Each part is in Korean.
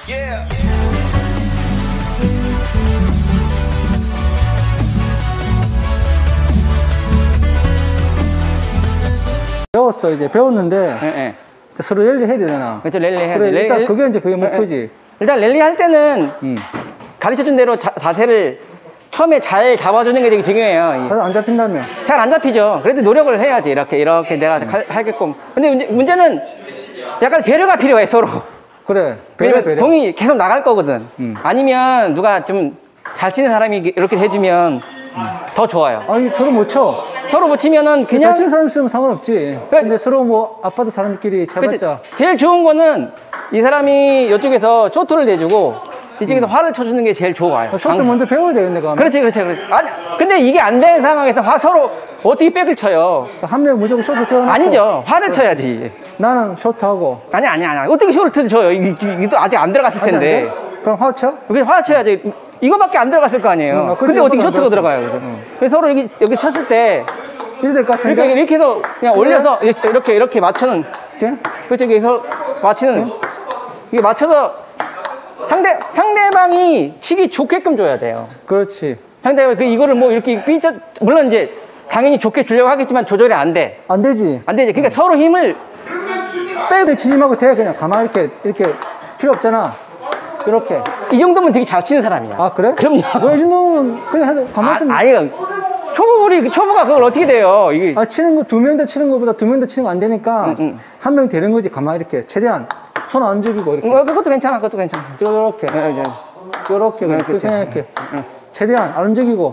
배웠어. 이제 배웠는데 네. 서로 랠리 해야 되잖아. 그렇죠. 랠리 해야 그래, 돼. 일단 그게 목표지. 일단 랠리 할 때는 가르쳐준 대로 자세를 처음에 잘 잡아주는 게 되게 중요해요. 잘 안 잡힌다며. 잘 안 잡히죠. 그래도 노력을 해야지. 이렇게 내가 하게끔. 근데 문제는 약간 배려가 필요해, 서로. 그래. 왜냐면 공이 계속 나갈 거거든. 아니면 누가 좀 잘 치는 사람이 이렇게 해주면 더 좋아요. 아니, 서로 못 쳐. 서로 못 치면은 그냥. 잘 치는 사람 있으면 상관없지. 근데 서로 뭐 아파도 사람끼리 쳐봤자. 제일 좋은 거는 이 사람이 이쪽에서 쇼트를 내주고 이쪽에서 활을 쳐주는 게 제일 좋아요. 쇼트 먼저 배워야 되겠네, 그러면. 그렇지. 아니, 근데 이게 안 되는 상황에서 서로 어떻게 백을 쳐요? 한 명 무조건 쇼트 배워놓고. 아니죠. 활을 쳐야지. 나는 쇼트하고. 아니. 어떻게 쇼트를 쳐요? 이게 아직 안 들어갔을 텐데. 그럼 화 쳐? 그냥 화 쳐야지. 이거밖에 안 들어갔을 거 아니에요. 근데 어떻게 쇼트가 들어가요? 그죠? 그래서 서로 여기 쳤을 때 이렇게 될 것 같은데? 이렇게 해서 그냥 올려서 이렇게 맞추는. 그렇죠. 여기서 맞추는. 이게 맞춰서 상대방이 치기 좋게끔 줘야 돼요. 그렇지. 상대방이 이거를 뭐 이렇게 물론 이제 당연히 좋게 주려고 하겠지만 조절이 안 돼. 안 되지. 안 되지. 그러니까 서로 힘을 빼고 치지 말고 돼. 그냥 가만히 이렇게 필요 없잖아. 이렇게. 이 정도면 되게 잘 치는 사람이야. 아, 그래? 그럼요. 뭐, 이 정도면 그냥 가만히 아니, 초보가 그걸 어떻게 돼요? 이게. 치는 거 두 명 다 치는 거보다 두 명 다 치는 거 안 되니까 한 명 되는 거지. 가만히 이렇게. 최대한 손 안 움직이고 이렇게. 그것도 괜찮아. 이렇게. 이렇게. 그냥 이렇게. 최대한 안 움직이고.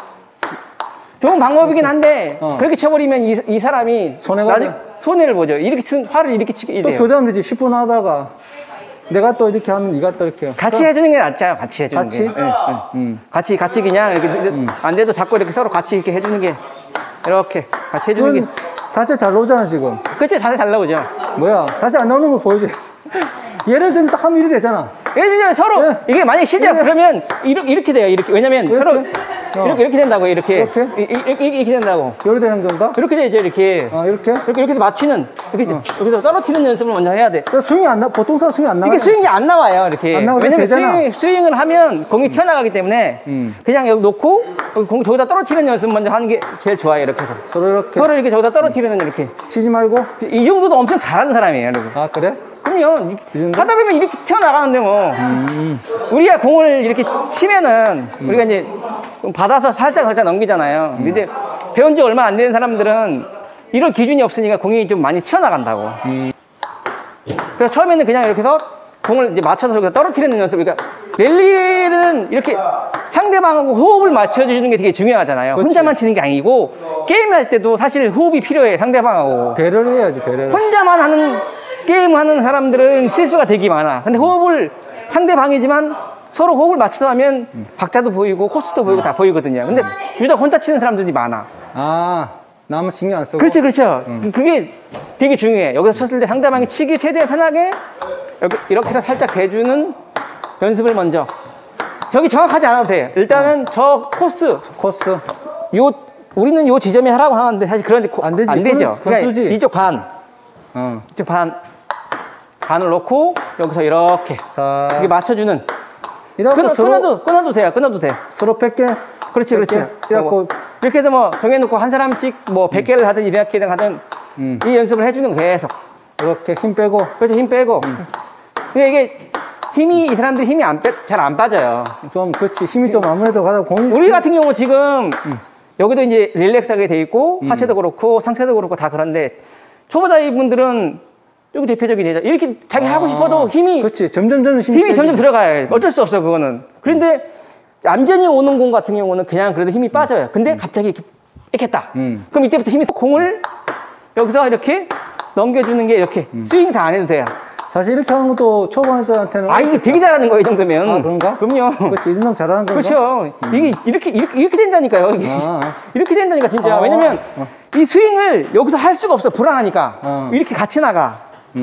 좋은 방법이긴 한데 그렇게 쳐버리면 이 사람이 손해를 보죠. 이렇게 활을 이렇게 치게 돼요. 또 교대하면 되지. 10분 하다가 내가 또 이렇게 하면 네가 또 이렇게. 같이 해주는 게 낫죠. 같이 해주는 게. 같이 그냥 이렇게 안 돼도 자꾸 이렇게 서로 같이 이렇게 해주는 게 이렇게 같이 해주는 게. 자세 잘 나오잖아 지금. 그치, 자세 잘 나오죠. 뭐야, 자세 안 나오는 거 보여줘. 예를 들면 딱 하면 이렇게 되잖아. 예를 들면 서로 이게 만약에 실제야 그러면 이렇게 돼요. 이렇게. 왜냐면 서로 이렇게 된다고. 이렇게 된다고. 이렇게 되는 건가? 이렇게 되죠. 이렇게. 이렇게 맞추는. 여기서 떨어뜨리는 연습을 먼저 해야 돼. 스윙이 안 나. 보통 사람 스윙이 안 나와. 이게 스윙이 안 나와요. 이렇게. 왜냐면 스윙을 하면 공이 튀어나가기 때문에 그냥 여기 놓고 공 저기다 떨어뜨리는 연습 먼저 하는 게 제일 좋아요. 이렇게 해서 서로 이렇게 저기다 떨어뜨리는 이렇게 치지 말고. 이 정도도 엄청 잘하는 사람이에요. 여러분. 아, 그래? 그럼요. 하다 보면 이렇게 튀어나가는데 뭐. 우리가 공을 이렇게 치면은 우리가 이제 받아서 살짝 넘기잖아요. 근데 배운 지 얼마 안 되는 사람들은 이런 기준이 없으니까 공이 좀 많이 튀어나간다고. 그래서 처음에는 그냥 이렇게 해서 공을 이제 맞춰서 저기서 떨어뜨리는 연습. 그러니까 랠리는 이렇게 상대방하고 호흡을 맞춰주는 게 되게 중요하잖아요. 그렇지. 혼자만 치는 게 아니고 게임할 때도 사실 호흡이 필요해. 상대방하고 배려를 해야지. 배려를. 혼자만 하는 게임 하는 사람들은 실수가 되게 많아. 근데 호흡을 상대방이지만 서로 호흡을 맞춰서 하면 박자도 보이고 코스도 보이고 다 보이거든요. 근데 유독 혼자 치는 사람들이 많아. 아, 남은 신경 안 쓰고. 그렇죠. 그게 되게 중요해. 여기서 쳤을 때 상대방이 치기 최대한 편하게 이렇게 해서 살짝 대주는 연습을 먼저. 저기 정확하지 않아도 돼. 일단은 저 코스. 우리는 요 지점에 하라고 하는데 사실 그런데 안 되죠. 그러니까 이쪽 이쪽 반을 놓고 여기서 이렇게 맞춰주는. 끊어도 돼요. 서로 100개. 그렇지. 이렇게 해서 뭐 정해놓고 한 사람씩 뭐 100개를 하든 200개를 하든 이 연습을 해주는 거 계속. 이렇게 힘 빼고. 그렇죠. 힘 빼고. 근데 이게 이 사람들이 힘이 잘 안 빠져요. 그렇지. 힘이 좀 아무래도 가다 공이. 우리 같은 경우 지금 여기도 이제 릴렉스하게 돼 있고 하체도 그렇고 상체도 그렇고 다 그런데 초보자분들은 여기 대표적인 예죠. 이렇게 자기 하고 싶어도 그렇지. 점점 힘이 점점 들어가요. 어쩔 수 없어 그거는. 그런데 얌전히 오는 공 같은 경우는 그냥 그래도 힘이 빠져요. 근데 갑자기 이렇게 했다. 그럼 이때부터 힘이 공을 여기서 이렇게 넘겨주는 게 이렇게 스윙 다 안 해도 돼요. 사실 이렇게 하는 것도 초보자한테는. 이게 되게 잘하는 거예요, 이 정도면. 아, 그런가? 그럼요. 그렇지, 이 정도면 잘하는 건가? 그렇죠. 이게 이렇게 된다니까요. 이렇게 된다니까, 진짜. 왜냐면 이 스윙을 여기서 할 수가 없어. 불안하니까. 이렇게 같이 나가.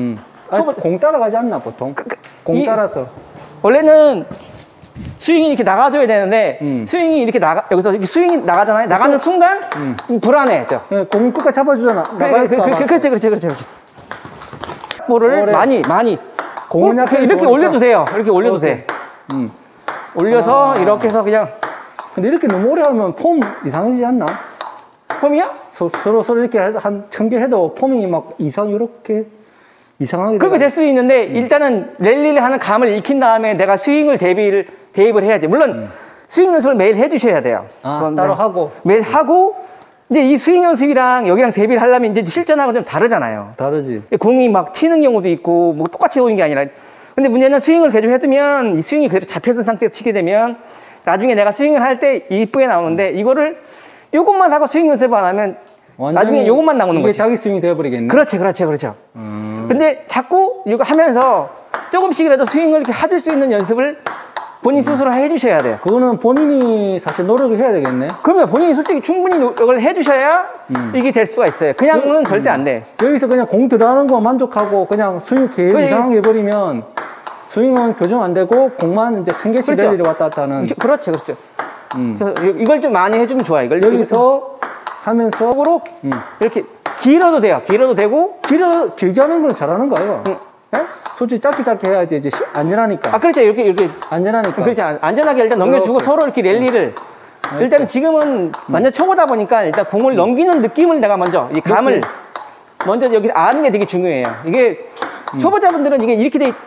공 따라가지 않나, 보통? 공 따라서. 원래는 스윙이 이렇게 나가줘야 되는데, 스윙이 이렇게 여기서 이렇게 스윙이 나가잖아요. 나가는 순간, 불안해져. 공 끝까지 잡아주잖아. 그렇지. 볼을 많이 공은 약간 이렇게 올려도 돼요. 이렇게 올려도 돼. 올려서 이렇게 해서 그냥. 근데 이렇게 너무 오래 하면 폼 이상하지 않나? 폼이야? 서로 이렇게 한 1000개 해도 폼이 막 이렇게 이상하게 그렇게 될 수 있는데 일단은 랠리를 하는 감을 익힌 다음에 내가 스윙을 대입을 해야지. 물론 스윙 연습을 매일 해주셔야 돼요. 아, 따로 하고. 매일 하고, 근데 이 스윙 연습이랑 여기랑 대비를 하려면 이제 실전하고 좀 다르잖아요. 다르지. 공이 막 튀는 경우도 있고, 뭐 똑같이 오는 게 아니라. 근데 문제는 스윙을 계속 해두면 이 스윙이 그대로 잡혀있는 상태에서 치게 되면 나중에 내가 스윙을 할 때 이쁘게 나오는데 이거를 요것만 하고 스윙 연습을 안 하면 나중에 요것만 나오는 이게 거지. 자기 스윙이 되어버리겠네. 그렇죠. 근데 자꾸 이거 하면서 조금씩이라도 스윙을 이렇게 해줄 수 있는 연습을 본인 스스로 해주셔야 돼요. 그거는 본인이 사실 노력을 해야 되겠네. 그러면 본인이 솔직히 충분히 노력을 해주셔야 이게 될 수가 있어요. 그냥은 절대 안 돼. 여기서 그냥 공 들어가는 거 만족하고 그냥 스윙 계속 그래. 이상하게 해버리면 스윙은 교정 안 되고 공만 이제 1000개씩 그렇죠. 랠리를 왔다 갔다 하는. 그렇죠. 그래서 이걸 좀 많이 해주면 좋아요. 이걸 여기서 하면서 으로 이렇게 길어도 돼요. 길어도 되고. 길게 하는 걸 잘하는 거예요. 네? 솔직히 짧게 해야지 이제 안전하니까. 아, 그렇죠. 이렇게. 안전하니까. 그렇지. 안전하게 일단 넘겨주고 이렇게. 서로 이렇게 랠리를. 일단은 지금은 완전 초보다 보니까 일단 공을 넘기는 느낌을 내가 먼저, 이 감을 먼저 여기 아는 게 되게 중요해요. 이게 초보자분들은 이게 이렇게 돼,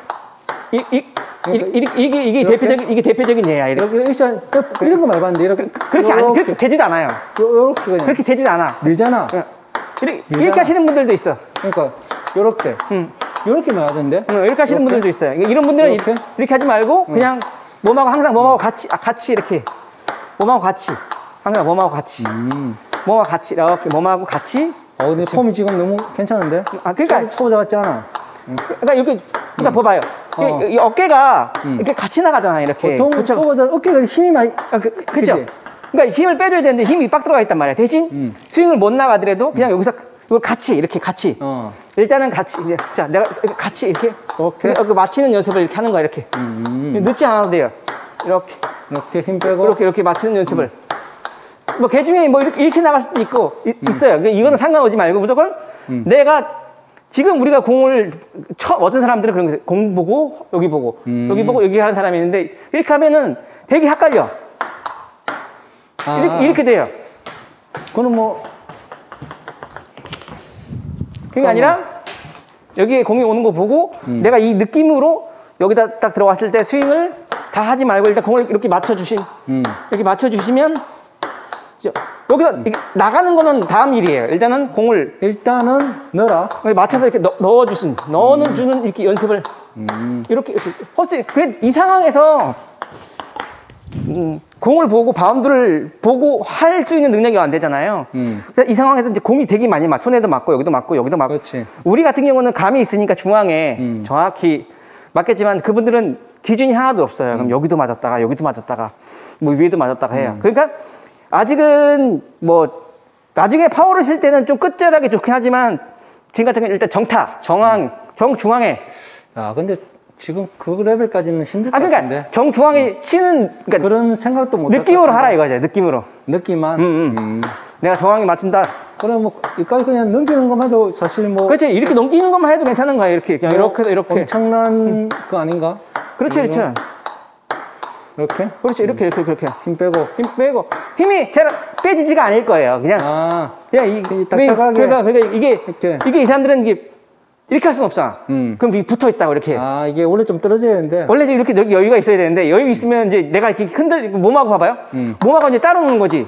이게 대표적인 예야. 이렇게. 이렇게 액션 이런 거 많이 봤는데 이렇게 그렇게 되지도 않아요. 이렇게 그냥 그렇게 되지도 않아. 밀잖아. 이렇게 하시는 분들도 있어. 그러니까 이렇게 이렇게만 하던데. 이렇게 하시는 이렇게? 분들도 있어요. 이런 분들은 이렇게? 이렇게 하지 말고 그냥 몸하고 항상 몸하고 같이 이렇게 몸하고 같이 항상 몸하고 같이 몸하고 같이 이렇게 몸하고 같이. 근데 폼이 지금 너무 괜찮은데? 그러니까 초보자 같지 않아. 이렇게 봐봐요. 이 어깨가 이렇게 같이 나가잖아 이렇게. 보통 초보자 어깨가 힘이 많이. 그렇죠. 그러니까 힘을 빼줘야 되는데 힘이 빡 들어가 있단 말이야. 대신 스윙을 못 나가더라도 그냥 여기서 이걸 같이 이렇게 같이. 일단은 같이. 자, 내가 같이 이렇게. 오케이. 맞히는 연습을 이렇게 하는 거야 이렇게. 늦지 않아도 돼요. 이렇게 힘 빼고. 이렇게 맞히는 연습을. 뭐 개 중에 뭐 이렇게 나갈 수도 있어요. 이거는 상관오지 말고 무조건 내가 지금 우리가 공을 어떤 사람들은 그런 거 공 보고 여기 보고 여기 하는 사람이 있는데 이렇게 하면은 되게 헷갈려. 이렇게 돼요. 그거는 뭐 그게 아니라 여기에 공이 오는 거 보고 내가 이 느낌으로 여기다 딱 들어갔을 때 스윙을 다 하지 말고 일단 공을 이렇게 이렇게 맞춰주시면 여기서 이렇게 나가는 거는 다음 일이에요. 일단은 공을 넣어라. 맞춰서 이렇게 넣어주는 이렇게 연습을 이렇게 혹시 이 상황에서 공을 보고 바운드를 보고 할 수 있는 능력이 안 되잖아요. 이 상황에서 이제 공이 되게 많이 손에도 맞고 여기도 맞고 여기도 맞고. 그렇지. 우리 같은 경우는 감이 있으니까 중앙에 정확히 맞겠지만 그분들은 기준이 하나도 없어요. 그럼 여기도 맞았다가 뭐 위에도 맞았다가 해요. 그러니까 아직은 뭐 나중에 파워를 칠 때는 좀 끝자락이 좋긴 하지만 지금 같은 경우는 일단 정중앙에. 근데 지금 그 레벨까지는 힘들 것 그러니까 같은데. 정중앙에 치는 그러니까 그런 생각도 못. 느낌으로 하라 이거죠. 느낌만. 내가 정확히 맞춘다. 그럼 뭐 여기까지 그냥 넘기는 것만 해도 사실 뭐. 그렇지. 이렇게 넘기는 것만 해도 괜찮은 거야. 이렇게 그냥 이렇게. 엄청난 거 아닌가? 그렇죠. 이렇게? 그렇죠. 이렇게. 힘 빼고. 힘이 잘 빼지지가 않을 거예요. 그냥 딱딱하게. 그러니까 이게 이 사람들은 이렇게 할 수는 없어. 그럼 붙어 있다고 이렇게. 이게 원래 좀 떨어져야 되는데. 원래 이렇게 여유가 있어야 되는데 여유 있으면 이제 내가 이렇게 몸하고 봐봐요. 몸하고 이제 따로 노는 거지.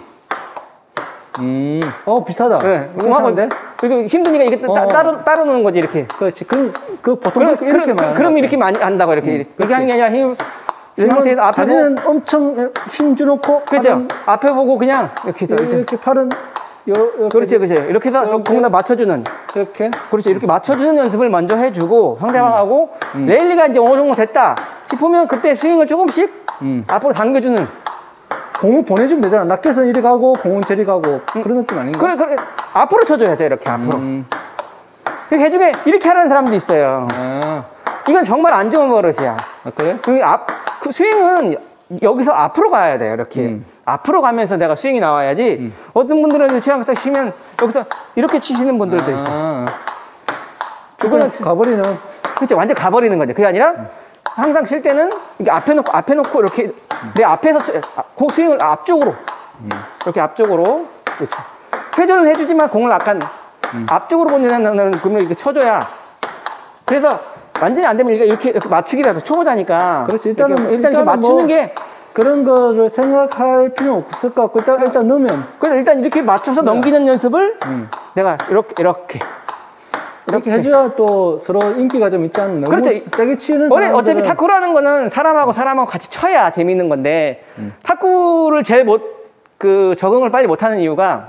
비슷하다. 네. 몸하고 그리고 힘드니까 이게 따로 노는 거지 이렇게. 그렇지. 보통 이렇게만. 그럼 이렇게 많이 한다고 이렇게 하는 게 아니라 이 상태에서 앞에 다리는 엄청 힘 주놓고. 그렇죠. 앞에 보고 그냥 이렇게 해서 이렇게 팔은 그렇지. 이렇게 해서 공에다 맞춰주는. 이렇게. 그렇지. 이렇게 맞춰주는 연습을 먼저 해주고 상대방하고 랠리가 이제 어느 정도 됐다 싶으면 그때 스윙을 조금씩 앞으로 당겨주는. 공을 보내주면 되잖아. 낚여서 이리 가고 공은 저리 가고 그런 느낌 아닌가? 그래. 앞으로 쳐줘야 돼. 이렇게 앞으로. 해주게 이렇게 하는 사람도 있어요. 이건 정말 안 좋은 버릇이야. 그래? 그 스윙은 여기서 앞으로 가야 돼요. 이렇게. 앞으로 가면서 내가 스윙이 나와야지. 어떤 분들은 치랑 딱 치면 여기서 이렇게 치시는 분들도 있어. 그거는 가버리는. 그렇죠. 완전 가버리는 거죠. 그게 아니라 항상 칠 때는 이게 앞에 놓고 이렇게 내 앞에서 공 스윙을 앞쪽으로 이렇게 앞쪽으로 그렇죠. 회전을 해주지만 공을 약간 앞쪽으로 보내는 그러면 이렇게 쳐줘야. 그래서 완전히 안 되면 이렇게 맞추기라도 초보자니까. 그렇지. 일단 이렇게 맞추는 뭐 게. 그런 거를 생각할 필요는 없을 것 같고 일단 넣으면. 그래서 일단 이렇게 맞춰서 넘기는 연습을 내가 이렇게 해줘야 또 서로 인기가 좀 있지 않나. 너무 그렇죠. 세게 치는 원래 사람들은 어차피 탁구라는 거는 사람하고 같이 쳐야 재밌는 건데 탁구를 제일 적응을 빨리 못하는 이유가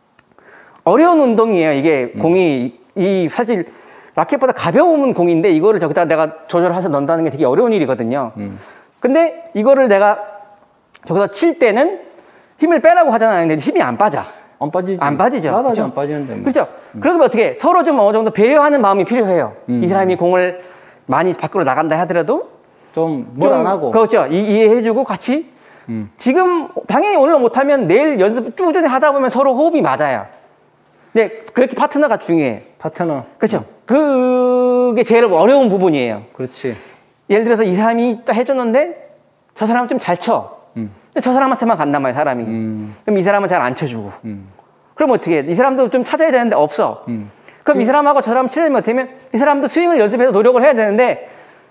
어려운 운동이에요. 이게 공이 사실 라켓보다 가벼운 공인데 이거를 저기다 내가 조절해서 넣는다는 게 되게 어려운 일이거든요. 근데 이거를 내가 저기서 칠 때는 힘을 빼라고 하잖아요. 근데 힘이 안 빠져. 안 빠지지. 안 빠지죠. 나도 그렇죠? 안 빠지는데. 뭐. 그렇죠. 그러면 어떻게 해? 서로 좀 어느 정도 배려하는 마음이 필요해요. 이 사람이 공을 많이 밖으로 나간다 하더라도 좀 뭘 안 하고. 그렇죠. 이해해주고 같이. 지금 당연히 오늘 못하면 내일 연습 꾸준히 하다 보면 서로 호흡이 맞아요. 네, 그렇게 파트너가 중요해. 파트너. 그렇죠. 그게 제일 어려운 부분이에요. 그렇지. 예를 들어서 이 사람이 딱 해줬는데 저 사람은 좀 잘 쳐. 근데 저 사람한테만 간단 말이야, 사람이. 그럼 이 사람은 잘 안 쳐주고. 그럼 어떻게 해? 이 사람도 좀 찾아야 되는데 없어. 그럼 이 사람하고 저 사람 치려면 어떻게 하면 이 사람도 스윙을 연습해서 노력을 해야 되는데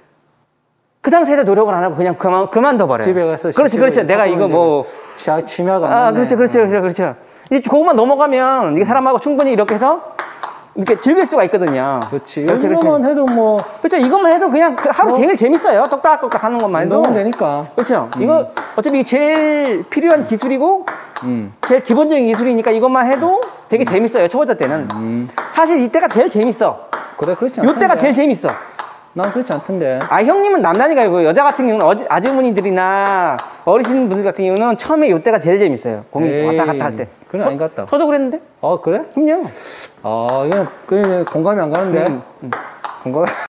그 상태에서 노력을 안 하고 그냥 그만둬 버려요. 집에 가서 그렇지. 내가 이거 뭐. 치매가. 그렇죠. 이 그것만 넘어가면 이게 사람하고 충분히 이렇게 해서 이렇게 즐길 수가 있거든요. 그렇지. 그렇죠. 이것만 해도 뭐. 그렇죠. 이것만 해도 그냥 하루 종일 재밌어요. 똑딱똑딱 하는 것만 해도. 운동은 되니까. 그렇죠. 이거 어차피 이게 제일 필요한 기술이고 제일 기본적인 기술이니까 이것만 해도 되게 재밌어요. 초보자 때는. 사실 이때가 제일 재밌어. 그래, 그렇지 않던데. 이때가 제일 재밌어. 난 그렇지 않던데. 형님은 남다니까 이거 여자 같은 경우는 아주머니들이나 어르신 분들 같은 경우는 처음에 이때가 제일 재밌어요. 공이 왔다 갔다 할 때. 그건 아닌 것 같다. 저도 그랬는데. 그래? 그럼요. 이건 공감이 안 가는데. 공감.